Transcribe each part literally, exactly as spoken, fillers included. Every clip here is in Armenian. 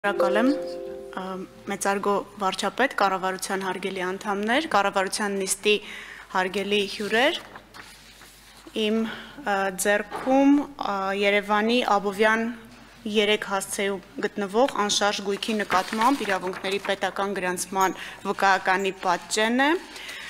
Շնորհակալ եմ մեծարգո վարչապետ, կառավարության հարգելի անդամներ, կառավարության նիստի հարգելի հյուրեր, իմ ձեռքում Երևանի Աբովյան երեք հասցեում գտնվող անշարժ գույքի նկատմամբ իրավունքների պետական գրանցման վկայականի պատճեն է,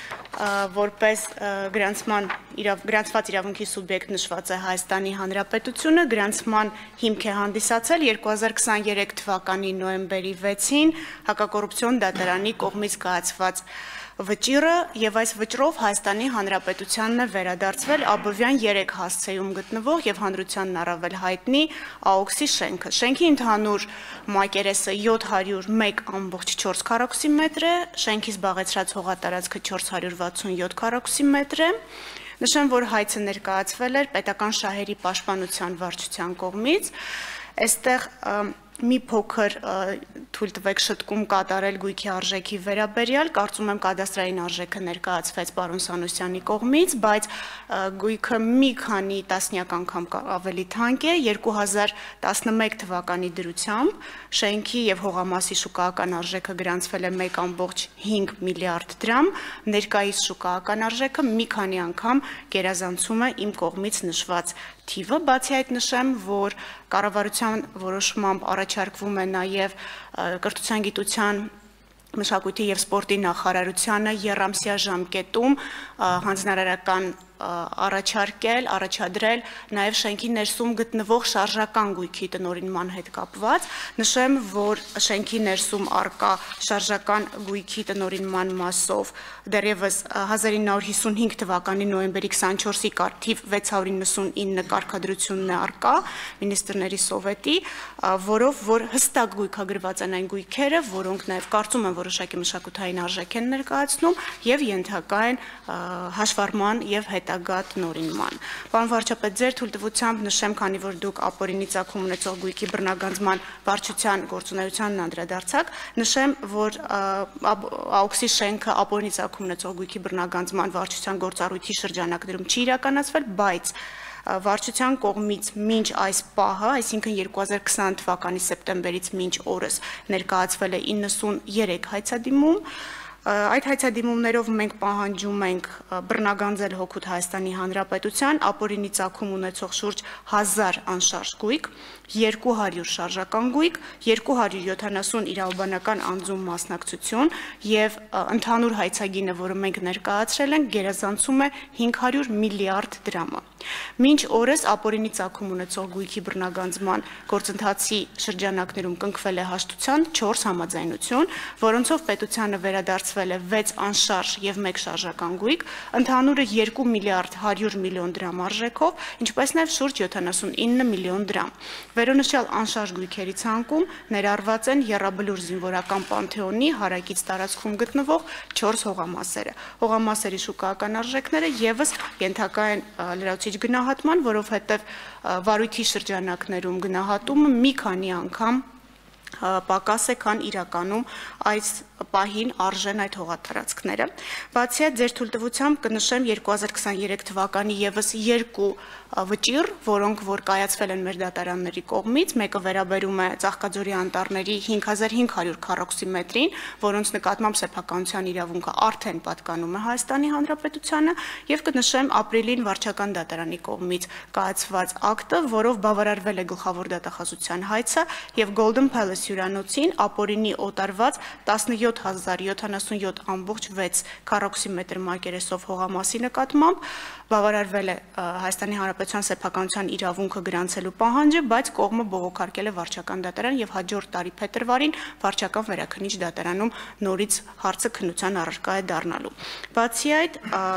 որպես գրանցման գրանցված իրավունքի սուբյեկտ նշված է Հայաստանի Հանրապետությունը, գրանցման հիմք է հանդիսացել երկու հազար քսաներեք թվականի նոյեմբերի վեցին հակակոռուպցիոն դատարանի կողմից կայացված վճիռը եւ այս վճռով Հայաստանի Հանրապետությանն է վերադարձվել Աբովյան երեք հասցեում գտնվող եւ հանրությանն առավել հայտնի ԱՕՔՍ-ի շենքը։ Շենքի ընդհանուր մակերեսը յոթ հարյուր մեկ ամբողջ չորս քառակուսի մետր է, շենքի զբաղեցրած հողատարածքը չորս հարյուր վաթսունյոթ քառակուսի մետր է։ Նշեմ, որ հայցը ներկայացվել էր պետական շահերի պաշտպանության վարչության կողմից։ Այստեղ մի փոքր թույլ տվեք շտկում կատարել գույքի արժեքի վերաբերյալ, կարծում եմ կադաստրային արժեքը ներկայացվեց պարոն Սանոսյանի կողմից, բայց գույքը մի քանի տասնյակ անգամ ավելի թանկ է, երկու հազար տասնմեկ թվականի դրությամբ շենքի եւ հողամասի շուկայական արժեքը գրանցվել է մեկ ամբողջ հինգ միլիարդ դրամ, ներկայիս շուկայական արժեքը մի քանի անգամ գերազանցում է իմ կողմից նշված թիվը, բացի այդ նշեմ, որ կառավարության որոշմամբ առաջարկվում է նաև կրթության, գիտության, մշակույթի եւ սպորտի նախարարությանը եռամսյա ժամկետում հանձնարարական առաջարկել, առաջադրել նաև շենքի ներսում գտնվող շարժական գույքի տնօրինման հետ կապված։ Նշեմ, որ շենքի ներսում առկա շարժական գույքի տնօրինման մասով դեռևս հազար ինը հարյուր հիսունհինգ թվականի նոյեմբերի քսանչորսի թիվ վեց հարյուր իննսունինը կարգադրությունն է առկա Մինիստրների սովետի, որով որ հստակ գույքագրված են այն գույքերը, որոնք նաև կարծում են որոշակի մշակութային արժեք են ներկայացնում եւ ենթակա են հաշվառման եւ հետագա տնօրինման։ Պարոն վարչապետ, ձեր թույլտվությամբ նշեմ, քանի որ դուք ապօրինի ծագում ունեցող գույքի բռնագանձման վարչության գործունեությանն անդրադարձաք, նշեմ, որ ԱՕՔՍ-ի շենքը ապօրինի ծագում ունեցող գույքի բռնագանձման վարչության գործառույթի շրջանակներում չի իրականացվել, բայց վարչության կողմից մինչ այս պահը, այսինքն երկու հազար քսան թվականի սեպտեմբերից մինչ օրս ներկայացվել է իննսուներեք հայցադիմում։ Այդ հայցադիմումներով մենք պահանջում ենք բռնագանձել հօգուտ Հայաստանի Հանրապետության ապօրինի ծագում ունեցող շուրջ հազար անշարժ գույք, երկու հարյուր շարժական գույք, երկու հարյուր յոթանասուն իրավաբանական անձում մասնակցություն եւ ընդհանուր հայցագինը, որը մենք ներկայացրել ենք, գերազանցում է հինգ հարյուր միլիարդ դրամը։ Մինչ օրս ապօրինի ծագում ունեցող գույքի բռնագանձման գործընթացի շրջանակներում կնքվել է հաշտության չորս համաձայնություն, որոնցով պետությանը վերադարձվել է վեց անշարժ եւ մեկ շարժական գույք, ընդհանուրը երկու միլիարդ հարյուր միլիոն դրամ արժեքով, ինչպես նաեւ շուրջ յոթանասունինը միլիոն դրամ։ Վերոնշյալ անշարժ գույքերի ցանկում ներառված են Եռաբլուր զինվորական պանթեոնի հարակից տարածքում գտնվող չորս հողամասերը։ Հողամասերի շուկայական արժեքները եւս ենթակա են լրացուցիչ գնահատման, որովհետև վարույթի շրջանակներում գնահատումը մի քանի անգամ պակաս է, քան իրականում այս պահին արժեն այդ հողատարածքները։ Բացի այդ, ձեր թույլտվությամբ կնշեմ երկու հազար քսաներեք թվականի եւս երկու վճիռ, որոնք որ կայացվել են մեր դատարանների կողմից, մեկը վերաբերում է Ծաղկաձորի անտառների հինգ հազար հինգ հարյուր քառակուսի մետրին, որոնց նկատմամբ սեփականության իրավունքը արդեն պատկանում է Հայաստանի Հանրապետությանը, եւ կնշեմ ապրիլին վարչական դատարանի կողմից կայացված ակտը, որով բավարարվել է գլխավոր դատախազության հայցը եւ Golden Palace հյուրանոցին ապօրինի օտարված տասնյոթ հազար յոթանասունյոթ ամբողջ վեց քառակուսի մետր մակերեսով հողամասի նկատմամբ բավարարվել է Հայաստանի Հանրապետության սեփականության իրավունքը գրանցելու պահանջը, բայց կողմը բողոքարկել է վարչական դատարան եւ հաջորդ տարի փետրվարին վարչական վերաքննիչ դատարանում նորից հարցը քննության առարկա է դառնալու։ Բացի այդ,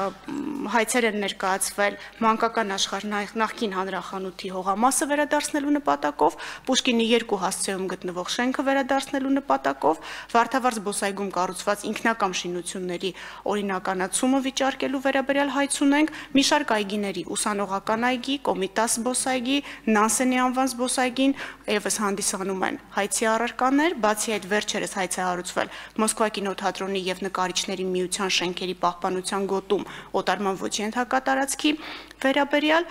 հայցեր են ներկայացվել մանկական աշխարհ նախկին հանրախանութի հողամասը վերադարձնելու նպատակով, Պուշկինի երկու հասցեում գտնվող շենքը վերադարձնելու նպատակով, Վարդավառ զբոսայգում կառուցված ինքնակամ շինությունների օրինականացումը վիճարկելու վերաբերյալ հայց ունենք, մի շարք այգիների ուսանողական այգի, Կոմիտաս զբոսայգի, Նանսենի անվան զբոսայգին եւս հանդիսանում են հայցի առարկաներ, բացի այդ վերջերս հայց է հարուցվել Մոսկվա կինոթատրոնի եւ նկարիչների միության շենքերի պահպանության գոտում օտարման ոչի ենթակա տարածքի վերաբերյալ,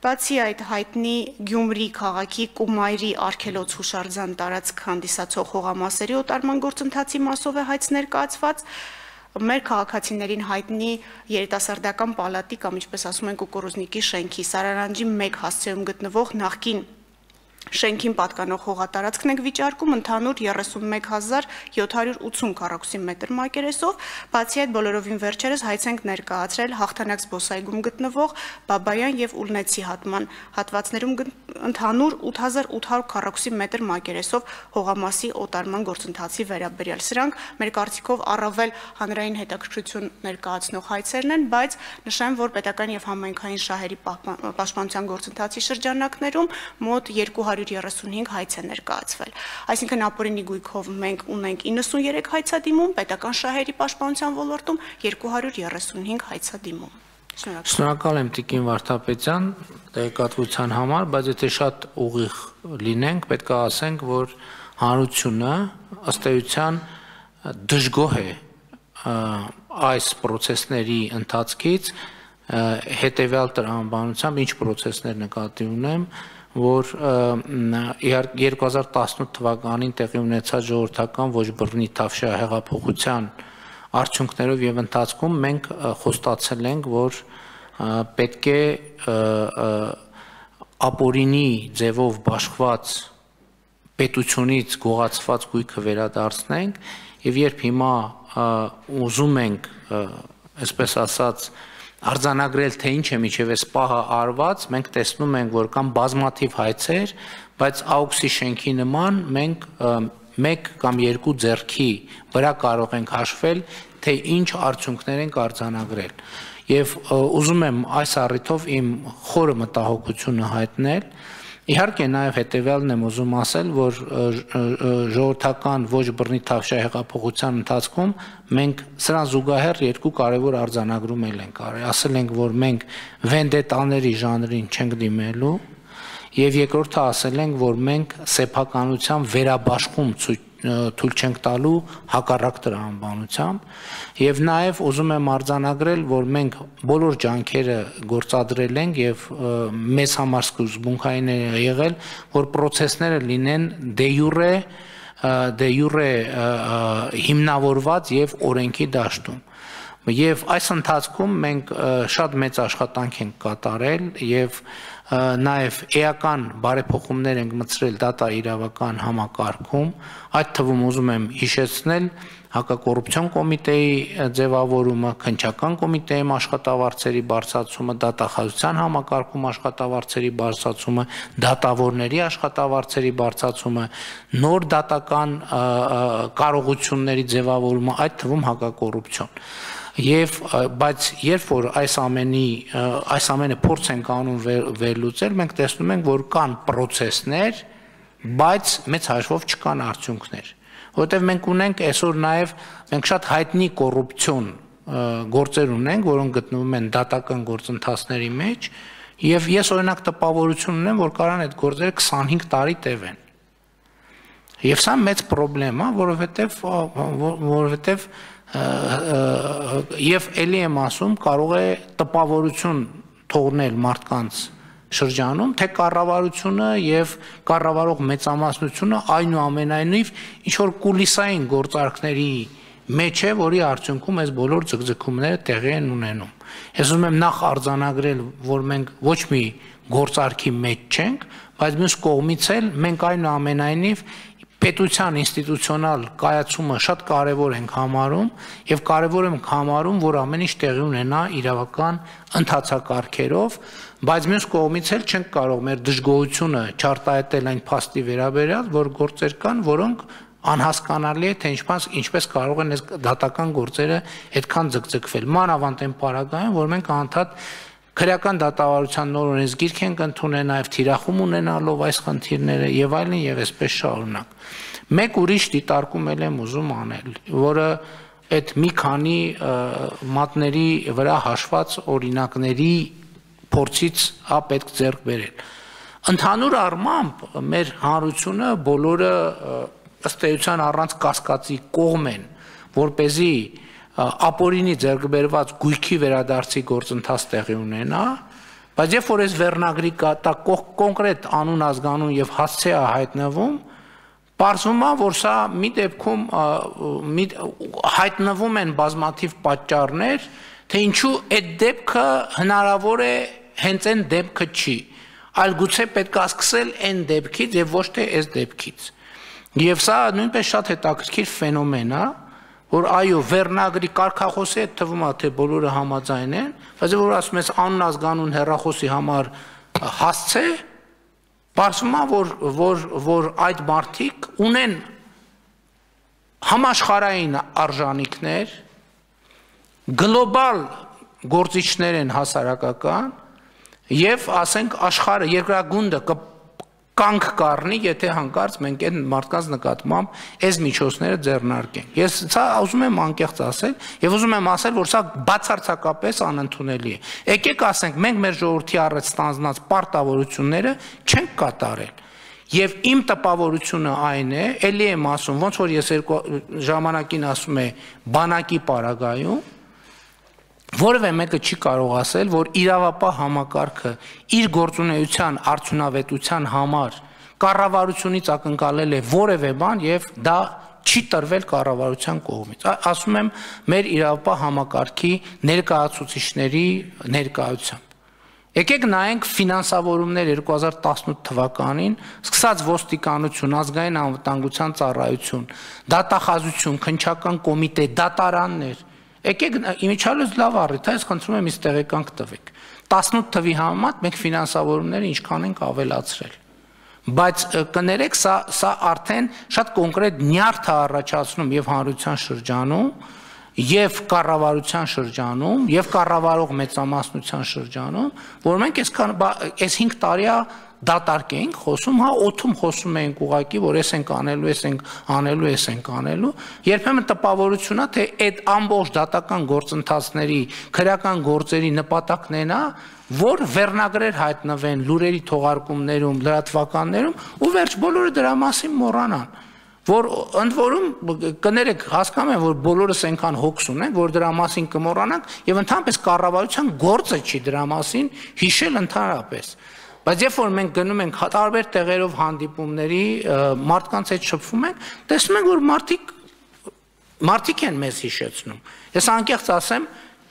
Բացի այդ հայտնի Գյումրի քաղաքի Կումայրի արգելոց հուշարձան տարածք հանդիսացող հողամասերի օտարման գործընթացի մասով է հայց ներկայացված։ Մեր քաղաքացիներին հայտնի երիտասարդական պալատի կամ ինչպես ասում են կուկուռուզնիկի շենքի Սարարանջի մեկ հասցեում գտնվող նախկին շենքին պատկանող հողատարածքն եք վիճարկում ընդհանուր երեսունմեկ հազար յոթ հարյուր ութուն քառակուսի մետր մակերեսով, բացի այդ բոլորովին վերջերս հայց ենք ներկայացրել Հաղթանակ զբոսայգում գտնվող Բաբայան եւ Ուլնեցի հատման հատվածներում ընդհանուր ութ հազար ութ հարյուր քառակուսի մետր մակերեսով հողամասի օտարման գործընթացի վերաբերյալ։ Սրանք մեր կարծիքով առավել հանրային հետաքրքրություն ներկայացնող հայցերն են, բայց նշեմ, որ պետական եւ համայնքային շահերի պաշտպանության գործընթացի շրջանակներում մոտ երկու հարյուր երեսունհինգ հայց է ներկայացվել։ Այսինքն ապօրինի գույքով մենք ունենք իննսունյերեք հայցադիմում, պետական շահերի պաշտպանության ոլորտում երկու հարյուր երեսունհինգ հայցադիմում։ Շնորհակալ եմ Տիկին Վարդապետյան տեղեկատվության համար, բայց եթե շատ ուղիղ լինենք, պետք է ասենք, որ հանրությունը ըստ էության դժգոհ է այս process-ների ընթացքից, հետևյալ տրամաբանությամբ ինչ process-ներ նկատի ունեմ, որ երկու հազար տասնութ թվականին տեղի ունեցած ժողովրդական ոչ բռնի Թավշյա հեղափոխության արդյունքներով եւ ընթացքում մենք խոստացել ենք, որ պետք է ապօրինի ձևով բաշխված պետությունից գողացված գույքը վերադարձնենք եւ երբ հիմա ուզում ենք, այսպես ասած, արձանագրել թե ինչ է միջև այս պահը արված, մենք տեսնում ենք, որ կան բազմաթիվ հայցեր, բայց Աուքսի շենքի նման մենք մեկ կամ երկու ձեռքի վրա կարող ենք հաշվել, թե ինչ արդյունքներ ենք արձանագրել։ Եվ ուզում եմ այս առիթով իմ խորը մտահոգությունը հայտնել, իհարկե նաև հետևյալն եմ ուզում ասել, որ ժողովրդական ոչ բռնի Թավշյա հեղափոխության ընթացքում մենք սրան զուգահեռ երկու կարևոր արձանագրում ենք արել, ասել ենք, որ մենք վենդետաների ժանրին չենք դիմելու, եւ երկրորդը ասել ենք, որ մենք սեփականության վերաբաշխում թույլ չենք տալու հակառակ տրամաբանությամբ եւ նաեւ ուզում եմ արձանագրել, որ մենք բոլոր ջանքերը գործադրել ենք եւ մեզ համար սկզբունքային է եղել, որ process-ները լինեն դե յուրե դե յուրե հիմնավորված եւ օրենքի դաշտում։ Եվ այս ընթացքում մենք շատ մեծ աշխատանք ենք կատարել եւ նաև էական բարեփոխումներ ենք մտցրել դատաիրավական համակարգում, այդ թվում ուզում եմ հիշեցնել հակակոռուպցիոն կոմիտեի ձևավորումը, քննչական կոմիտեի աշխատավարձերի բարձրացումը, դատախազության համակարգում աշխատավարձերի բարձրացումը, դատավորների աշխատավարձերի բարձրացումը, նոր դատական կարողությունների ձևավորումը, այդ թվում հակակոռուպցիոն։ Եվ բայց երբ որ այս ամենի այս ամենը փորձ ենք անում վերլուծել, մենք տեսնում ենք, որ կան process-ներ, բայց մեծ հաշվով չկան արդյունքներ, որովհետև մենք ունենք այսօր նաև մենք շատ հայտնի կոռուպցիոն գործեր ունենք, որոնք գտնվում են դատական գործընթացների մեջ, եւ ես օրինակ տպավորություն ունեմ, որ կարան այդ գործերը քսանհինգ տարի տևեն։ Եվ սա մեծ խնդրեմ է, որովհետև որովհետև եւ ելի եմ ասում, կարող է տպավորություն թողնել մարդկանց շրջանում, թե կառավարությունը եւ կառավարող մեծամասնությունը այնուամենայնիվ ինչ որ կուլիսային գործարքների մեջ է, որի արդյունքում այս բոլոր ձգձգումները տեղի են ունենում։ Ես ուզում եմ նախ արձանագրել, որ մենք ոչ մի գործարքի մեջ չենք, բայց մյուս կողմից էլ մենք այնուամենայնիվ պետության ինստիտուցիոնալ կայացումը շատ կարևոր ենք համարում եւ կարևոր ենք համարում, որ ամեն ինչ տեղի ունենա իրավական ընթացակարգերով, բայց մյուս կողմից էլ չենք կարող մեր դժգոհությունը չարտահայտել այն փաստի վերաբերյալ, որ գործեր կան, որոնք անհասկանալի է, թե ինչպես ինչպես կարող են այս դատական գործերը այդքան ձգձգվել։ Մանավանդ այն պարագայում, որ մենք անդադ քրեական դատավարության նոր օրենսգիրք ենք ընդունել, նաև թիրախում ունենալով այս խնդիրները եւ այլն եւ այսպես շարունակ։ Մեկ ուրիշ դիտարկում եմ ուզում անել, որը այդ մի քանի մատների վրա հաշված օրինակների փորձից հա պետք ձեռք բերել։ Ընդհանուր առմամբ մեր հանրությունը բոլորը ըստ էության առանց կասկածի կողմ են, որպեսզի ապօրինի ձեռք բերված գույքի վերադարձի գործընթաց տեղի ունենա, բայց երբ որ այս վերնագրի կա կոնկրետ անուն ազգանուն եւ հասցե է հայտնվում, պարզվում է, որ սա մի դեպքում հայտնվում են բազմաթիվ պատճառներ, թե ինչու այդ դեպքը հնարավոր է հենց այն դեպքը չի, այլ գուցե պետք է սկսել այն դեպքից եւ ոչ թե այս դեպքից։ Եվ սա նույնպես շատ հետաքրքիր ֆենոմեն է, որ այո, վերնագրի կարգախոսի հետ թվում է, թե բոլորը համաձայն են, բայց որ ասում ես անուն ազգանուն հեռախոսի համար հասցե, պարզվում է, որ, որ, որ այդ մարդիկ ունեն համաշխարհային արժանինքներ, գլոբալ գործիչներ են հասարակական եւ ասենք աշխարհը երկրագունդը կանգ կառնի, եթե հանկարծ մենք այդ մարդկանց նկատմամբ այս միջոցները ձեռնարկենք։ Ես սա ուզում եմ անկեղծ ասել եւ ուզում եմ ասել, որ սա բացարձակապես անընդունելի է։ Եկեք ասենք, մենք մեր ժողովրդի առած ստանձնած պարտավորությունները չենք կատարել։ Եվ իմ տպավորությունը այն է, ելի եմ ասում, ոնց որ ես երկու ժամանակին ասում եմ բանակի պարագայում, որևէ մեկը չի կարող ասել, որ իրավապահ համակարգը իր գործունեության արդյունավետության համար կառավարությունից ակնկալել է որևէ բան եւ դա չի տրվել կառավարության կողմից։ Ասում եմ մեր իրավապահ համակարգի ներկայացուցիչների ներկայությամբ։ Եկեք նայենք ֆինանսավորումներ երկու հազար տասնութ թվականին, սկսած ոստիկանություն, ազգային անվտանգության ծառայություն, դատախազություն, քննչական կոմիտե, դատարաններ։ Եկեք իմիջիալից լավ առիթ է, ես խնդրում եմ ինձ տեղեկանք տվեք։ տասնութ թվի համեմատ մենք ֆինանսավորումները ինչքան ենք ավելացրել։ Բայց կներեք, սա սա արդեն շատ կոնկրետ նյարդ է առաջացնում եւ հանրության շրջանում, եւ կառավարության շրջանում, եւ կառավարող մեծամասնության շրջանում, որ մենք այսքան այս հինգ տարիա դատարկ էինք խոսում, հա օթում խոսում էինք ուղակի, որ ես ենք անելու, ես ենք անելու, ես ենք անելու, երբեմն տպավորությունա, թե այդ ամբողջ դատական գործընթացների, քրեական գործերի նպատակն է նա, որ վերնագրեր հայտնվեն լուրերի թողարկումներում, լրատվականներում, ու վերջ բոլորը դրա մասին մոռանան, որ ընդ որում կներեք, հասկանում եմ, որ բոլորս այնքան հոգս ունենք, որ դրա մասին կմոռանանք եւ ընդհանրապես կառավարության գործը չի դրա մասին հիշել ընդհանրապես։ Բայց երբ որ մենք գնում ենք տարբեր տեղերով հանդիպումների, մարդկանց հետ շփվում ենք, տեսնում ենք, որ մարդիկ մարդիկ են մեզ հիշեցնում։ Ես անկեղծ ասեմ,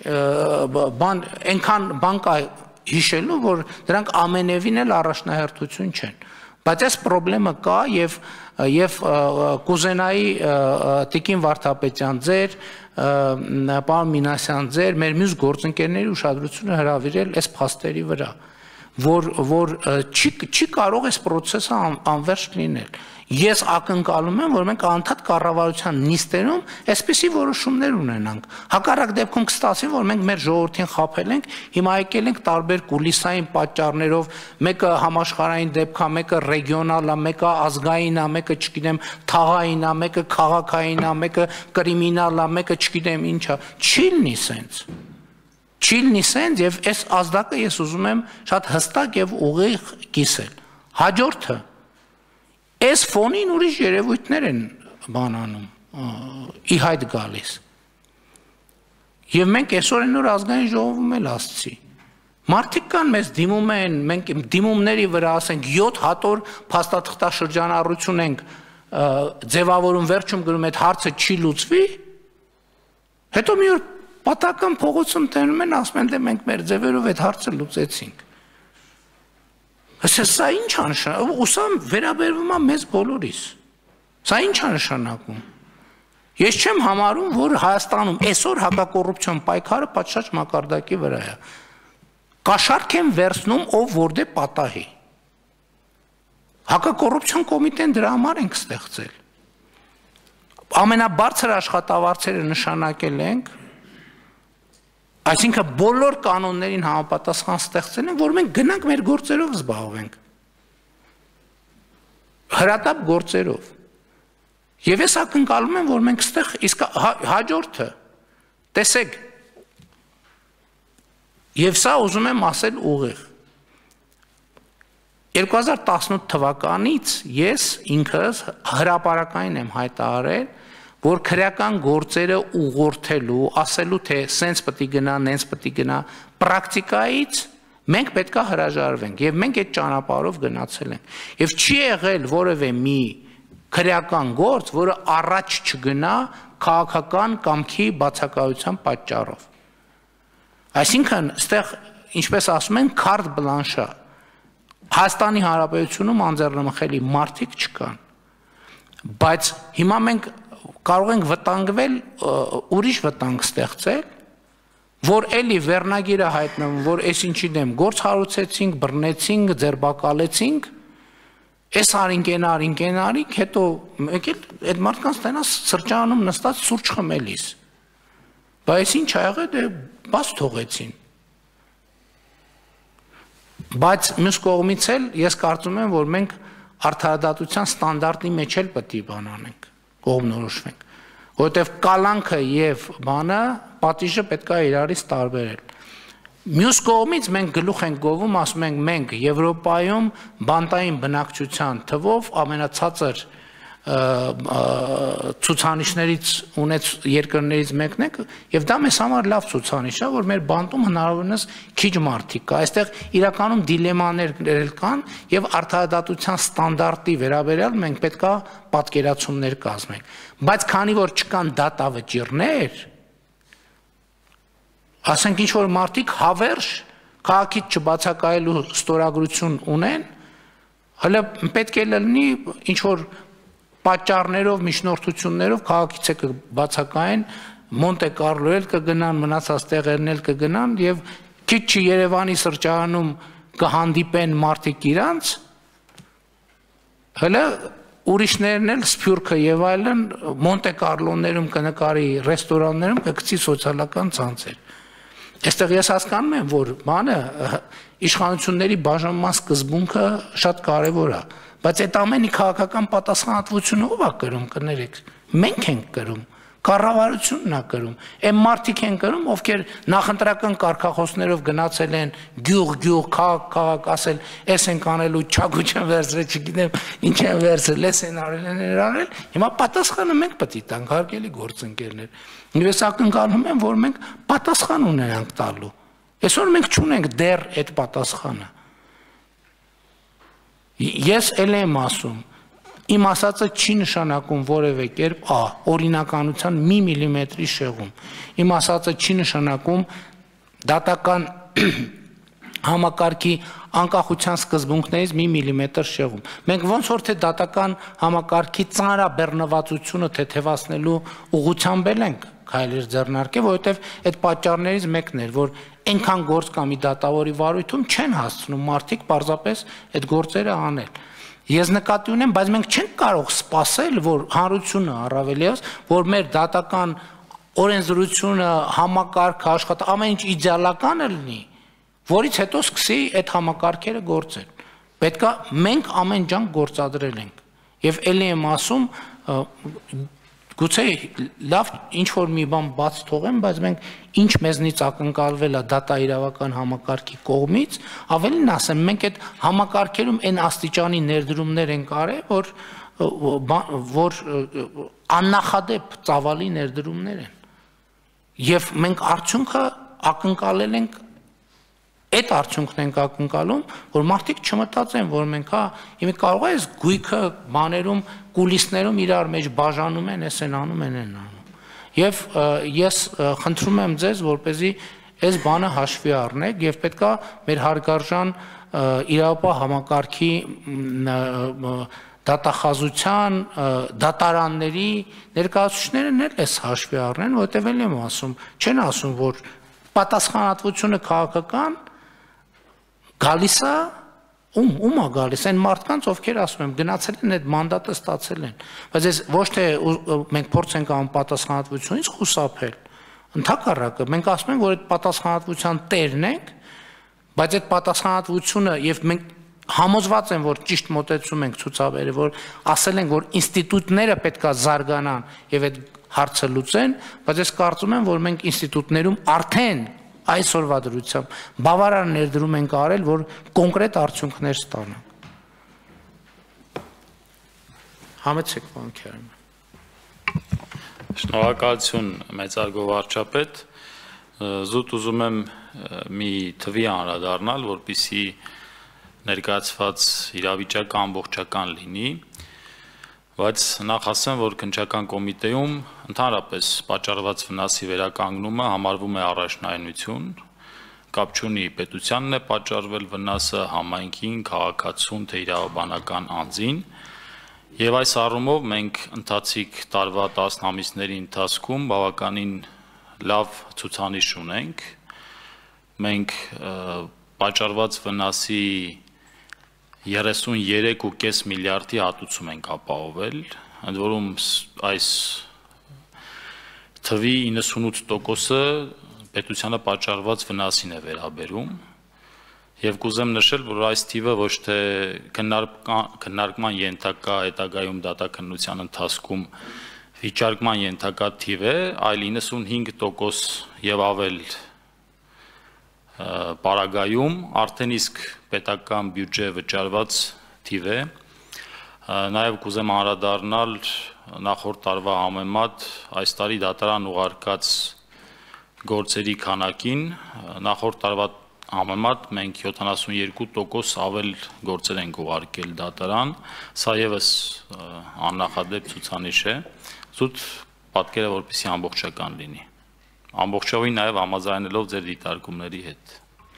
բան այնքան բան կա հիշելու, որ դրանք ամենևին էլ առաջնահերթություն չեն։ Բայց այս խնդրեմը կա եւ եւ կուզենայի Տիկին Վարդապետյան ձեր, պարոն Մինասյան ձեր, մեր մյուս գործընկերների ուշադրությունը հրավիրել այս փաստերի վրա, որ որ չի չի կարող այս process-ը անվերջ լինել։ Ես ակնկալում եմ, որ մենք անդադ կառավարության նիստերում այսպիսի որոշումներ ունենանք։ Հակառակ դեպքում կստացվի, որ մենք մեր ժողովրդին խաբել ենք, հիմա եկել ենք տարբեր կուլիսային պատճառներով, մեկը համաշխարհային դեպք է, մեկը ռեգիոնալ է, մեկը ազգային է, մեկը չգիտեմ թաղային է, մեկը քաղաքային է, մեկը կրիմինալ է, մեկը չգիտեմ ինչ է։ Չի լինի սենց։ Չի լինի սենց եւ այս ազդակը ես ուզում եմ շատ հստակ եւ ուղիղ կիսել։ Հաջորդը այս ֆոնին ուրիշ երևույթներ են բանանում, ի հայտ գալիս։ Եվ մենք այսօր են որ ազգային ժողովում էլ ասցի։ Մարդիկ կան մեզ դիմում են, մենք դիմումների վրա ասենք յոթ հատոր փաստաթղթաշրջանառություն ենք ձևավորում, վերջում գրում այդ հարցը չի լուծվի, հետո մի օր պատական փողոցում տենում են, ասում են դե մենք մեր ձևերով այդ հարցը լուծեցինք։ Սա ինչ է նշանակում, ու սա վերաբերվում է մեզ բոլորիս, սա ինչ է նշանակում, ես չեմ համարում, որ Հայաստանում այսօր հակակոռուպցիոն պայքարը պատշաճ մակարդակի վրա է, կաշառք են վերցնում ով որտե պատահի, հակակոռուպցիոն կոմիտեն դրա համար ենք ստեղծել, ամենաբարձր աշխատավարձերը նշանակել ենք, այսինքն բոլոր կանոններին համապատասխան ստեղծել են, որ մենք գնանք մեր գործերով զբաղվենք, հրատապ գործերով, եւ ես ակնկալում եմ, որ մենք ստեղ իսկ հաջորդը, տեսեք, եւ սա ուզում եմ ասել ուղիղ, երկու հազար տասնութ թվականից ես ինքս հրապարակային եմ հայտարարել, որ քրեական գործերը ուղղորդելու, ասելու թե սենց պետք է գնա, նենց պետք է գնա, պրակտիկայից Մենք պետք է հրաժարվենք եւ մենք այդ ճանապարհով գնացել ենք։ Եվ չի եղել որևէ մի քրեական գործ, որը առաջ չգնա քաղաքական կամքի բացակայության պատճառով։ Այսինքն, այստեղ, ինչպես ասում են, carte blanche-ը Հայաստանի Հանրապետությունում անձեռնմխելի մարդիկ չկան։ Բայց հիմա մենք կարող ենք վտանգվել, ուրիշ վտանգ ստեղծել, որ էլի վերնագիրը հայտնվում, որ այսինչի դեմ գործ հարուցեցինք, բռնեցինք, ձերբակալեցինք, այս արինք, այն արինք, այն արինք, հետո մեկ էլ այդ մարդկանց տենաս սրճարանում նստած սուրճ խմելիս։ Բայց ինչ ա եղել, դե բաց թողեցին։ Բայց մյուս կողմից էլ ես կարծում եմ, որ մենք արդարադատության ստանդարտի մեջ էլ պետք է բան անենք, կողմնորոշվենք, որովհետև կալանքը եւ բանը պատիժը պետք է իրարից տարբերել։ Մյուս կողմից մենք գլուխ ենք գովում, ասում ենք մենք Եվրոպայում բանտային բնակչության թվով ամենացածր ցուցանիշներից ունեց երկրներից մեկն է, եւ դա մեզ համար լավ ցուցանիշ է, որ մեր բանտում հնարավորինս քիչ մարդիկ կա։ Այստեղ իրականում դիլեմաներ կան եւ արդարադատության ստանդարտի վերաբերյալ մենք պետքա պատկերացումներ կազմենք։ Բայց քանի որ չկան դատավճիռներ, ասենք ինչ որ մարդիկ հավերժ քաղաքից չբացակայելու ստորագրություն ունեն, հələ պետք է լինի ինչ որ պատճառներով, միջնորդություններով քաղաքից է կբացակայեն, Մոնտե Կարլո էլ կգնան, մնացած տեղերն էլ կգնան եւ քիչ չի Երևանի սրճարանում կհանդիպեն մարդիկ իրանց, հələ ուրիշներն էլ Սփյուռքը եւ այլն Մոնտե Կարլոներում կնկարի ռեստորաններում կգցի սոցիալական ցանցեր։ Այստեղ ես հասկանում եմ, որ բանը իշխանությունների բաժանման սկզբունքը շատ կարեւոր է, բայց այդ ամենի քաղաքական պատասխանատվությունը ով է կրում, կներեք, մենք ենք կրում, կառավարությունն է կրում, այն մարդիկ են կրում, ովքեր նախընտրական կարգախոսներով գնացել են գյուղ-գյուղ, քաղաք-քաղաք, ասել, էս ենք անելու, չագուչ են վերցրել, չգիտեմ, ինչ են վերցրել, էս են արել, են արել, հիմա պատասխանը մենք պետք է տանք, հարգելի գործընկերներ։ Ես ակնկալում եմ, որ մենք պատասխան ունենանք տալու։ Այսօր մենք չունենք դեռ այդ պատասխանը։ Ես էլ եմ ասում, իմ ասածը չի նշանակում որևէ կերպ, ա, օրինականության մի միլիմետրի շեղում։ Իմ ասածը չի նշանակում դատական համակարգի անկախության սկզբունքներից մի միլիմետր շեղում։ Մենք ոնց որ թե դատական համակարգի ծանրաբեռնվածությունը թեթևացնելու ուղղությամբ ենք քայլեր ձեռնարկել, որովհետև այդ պատճառներից մեկն էր, որ այնքան գործ կա մի դատավորի վարույթում չեն հասցնում մարդիկ պարզապես այդ գործերը անել։ Ես նկատի ունեմ, բայց մենք չենք կարող սպասել, որ հանրությունը առավելիως, որ մեր դատական օրենսդրությունը, համակարգը, աշխատը ամեն ինչ իդեալական լինի, որից հետո սկսի այդ համակարգերը գործել։ Պետք է մենք ամեն ջանք գործադրել ենք։ Եվ ելի եմ ասում, գուցե լավ ինչ որ մի բան բաց թողեմ, բայց մենք ինչ մեզնից ակնկալվել է դատաիրավական համակարգի կողմից, ավելին ասեմ, մենք այդ համակարգերում այն աստիճանի ներդրումներ ենք արել, որ որ աննախադեպ ծավալի ներդրումներ են։ Եվ մենք արդյունքը ակնկալել ենք, այդ արդյունքն ենք ակնկալում, որ մարդիկ չմտածեն, որ մենք հա, իմի կարող է այս գույքը բաներում, կուլիսներում իրար մեջ բաժանում են, էս են անում, են են անում։ Եվ ես խնդրում եմ ձեզ, որպեսզի այս բանը հաշվի առնեք եւ պետքա մեր հարգարժան իրավապահ համակարգի դատախազության, դատարանների ներկայացուցիչներն էլ էս հաշվի առնեն, որտեղ էլ եմ ասում, չեն ասում, որ պատասխանատվությունը քաղաքական գալիս է, ում ում է գալիս, այն մարդկանց, ովքեր ասում եմ, գնացել են այդ մանդատը ստացել են, բայց ես ոչ թե մենք փորձ ենք անում պատասխանատվությունից խուսափել, ընդհակառակը, մենք ասում ենք, որ այդ պատասխանատվության տերն ենք, բայց այդ պատասխանատվությունը եւ մենք համոզված եմ, որ ճիշտ մոտեցում ենք ցուցաբերել, որ ասել ենք, որ ինստիտուտները պետքա զարգանան եւ այդ հարցը լուծեն, բայց ես կարծում եմ, որ մենք ինստիտուտներում արդեն այսօրվա դրությամբ բավարար ներդրում ենք արել, որ կոնկրետ արդյունքներ ստանանք։ Համեցեք, պարոն Քյարամյան։ Շնորհակալություն, մեծարգո վարչապետ, զուտ ուզում եմ մի թվի անդրադառնալ, որպեսզի ներկայացված իրավիճակը ամբողջական լինի, բայց նախ ասեմ, որ քննչական կոմիտեում ընդհանրապես պատճառված վնասի վերականգնումը համարվում է առաջնայնություն, կապ չունի պետությանն է պատճառվել վնասը, համայնքին, քաղաքացուն, թե իրավաբանական անձին, եւ այս առումով մենք ընթացիկ տարվա տասն ամիսների ընթացքում բավականին լավ ցուցանիշ ունենք, մենք պատճառված վնասի երեսուններեք կόμμα պենս միլիարդի հատուցում ենք ապահովել, ընդ որում այս թվի իննսունութ տոկոսը պետությանը պատճառված վնասին է վերաբերում եւ կուզեմ նշել, որ այս թիվը ոչ թե քննարկման ենթակա հետագայում դատաքննության ընթացքում վիճարկման ենթակա թիվ է, այլ իննսունհինգ տոկոս եւ ավել պարագայում արդեն իսկ պետական բյուջե վճարված թիվ է, նաև կուզեմ անդրադառնալ նախորդ տարվա համեմատ այս տարի դատարան ուղարկած գործերի քանակին, նախորդ տարվա համեմատ մենք յոթանասունյոթ տոկոս ավել գործեր ենք ուղարկել դատարան, սա եւս աննախադեպ ցուցանիշ է, զուտ պատկերը որպեսզի ամբողջական լինի, ամբողջովին նաև համաձայնելով ձեր դիտարկումների հետ։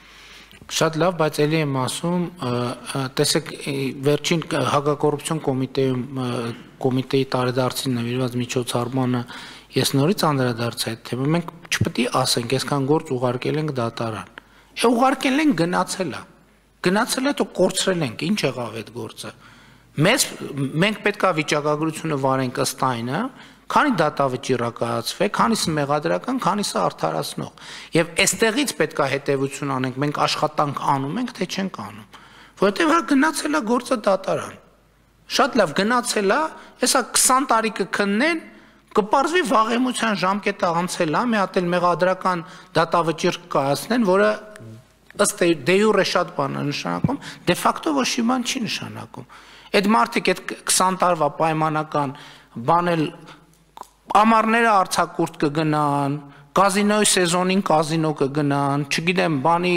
Շատ լավ, բայց ելի եմ ասում, տեսեք, վերջին հակակոռուպցիոն կոմիտեում կոմիտեի տարեդարձին նվիրված միջոցառմանը ես նորից անդրադարձա այդ թեմը, մենք չպետք է ասենք, այսքան գործ ուղարկել ենք դատարան։ Է ուղարկել ենք գնացել է։ Գնացել է, դու կորցրել ենք, ինչ եղավ այդ գործը։ Մեզ մենք պետք է վիճակագրությունը վարենք ըստ այնը, քանի դատավճիռ կայացվի, քանիսը մեղադրական, քանիսը արդարացնող։ Եվ այստեղից պետք է հետևություն անենք, մենք աշխատանք անում ենք, թե չենք անում։ Որովհետև հա գնացել է գործը դատարան։ Շատ լավ գնացել է, հեսա քսան տարի կքննեն, կպարզվի վաղեմության ժամկետը անցել է, մի հատ էլ մեղադրական դատավճիռ կայացնեն, որը ըստ դե յուրե շատ բան է նշանակում, դե ֆակտո ոչ մի բան չի նշանակում։ Այդ մարդիկ այդ քսան տարվա պայմանական բանել ամառները արձակուրդ կգնան, կազինոյի սեզոնին կազինո կգնան, չգիտեմ, բանի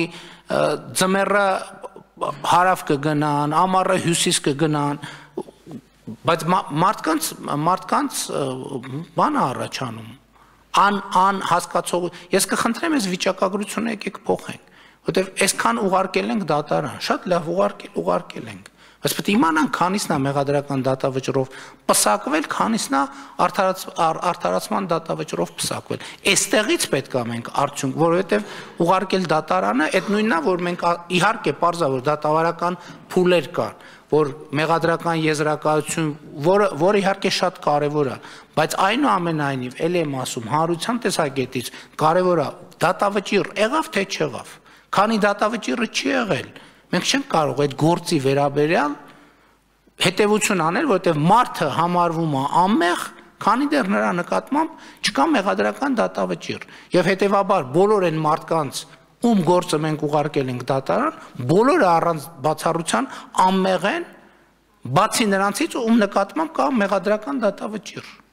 ձմեռը հարավ կգնան, ամառը հյուսիս կգնան, բայց մարդկանց մարդկանց բան առաջանում, ան ան հասկացող, ես կխնդրեմ այս վիճակագրությունը եկեք փոխենք, որտեղ այսքան ուղարկել ենք դատարան, շատ լավ ուղարկել ուղարկել ենք, բայց պետք է իմանանք քանիսն է մեղադրական դատավճռով պսակվել, քանիսն է արդարացման դատավճռով պսակվել։ Այստեղից պետք է մենք արդյունք, որովհետև ուղարկել դատարանը, այդ նույնն է, որ մենք իհարկե պարզա որ դատավարական փուլեր կան, որ մեղադրական եզրակացություն, որը որ իհարկե շատ կարևոր է, բայց այնուամենայնիվ ել եմ ասում, հանրության տեսակետից կարևոր է դատավճիռ եղավ թե չեղավ, քանի դատավճիռը չի եղել, մենք չենք կարող այդ գործի վերաբերյալ հետևություն անել, որովհետև մարդը համարվում է անմեղ, քանի դեռ նրա նկատմամբ չկա մեղադրական դատավճիռ, եւ հետեւաբար բոլոր այն մարդկանց ում գործը մենք ուղարկել ենք դատարան, բոլորը առանց բացառության անմեղ են, բացի նրանցից ում նկատմամբ կա մեղադրական դատավճիռ։